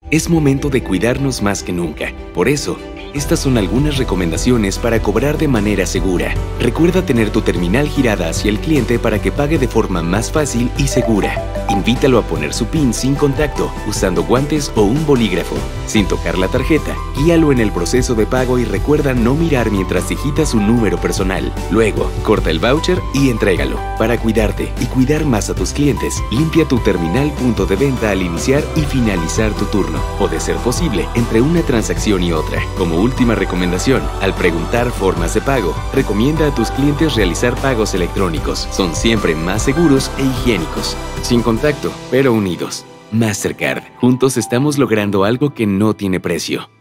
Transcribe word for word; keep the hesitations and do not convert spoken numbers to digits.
Es momento de cuidarnos más que nunca. Por eso, estas son algunas recomendaciones para cobrar de manera segura. Recuerda tener tu terminal girada hacia el cliente para que pague de forma más fácil y segura. Invítalo a poner su PIN sin contacto, usando guantes o un bolígrafo. Sin tocar la tarjeta, guíalo en el proceso de pago y recuerda no mirar mientras digita su número personal. Luego, corta el voucher y entrégalo. Para cuidarte y cuidar más a tus clientes, limpia tu terminal punto de venta al iniciar y finalizar tu turno, o de ser posible, entre una transacción y otra. Como última recomendación, al preguntar formas de pago, recomienda a tus clientes realizar pagos electrónicos. Son siempre más seguros e higiénicos. Sin contacto, pero unidos. Mastercard. Juntos estamos logrando algo que no tiene precio.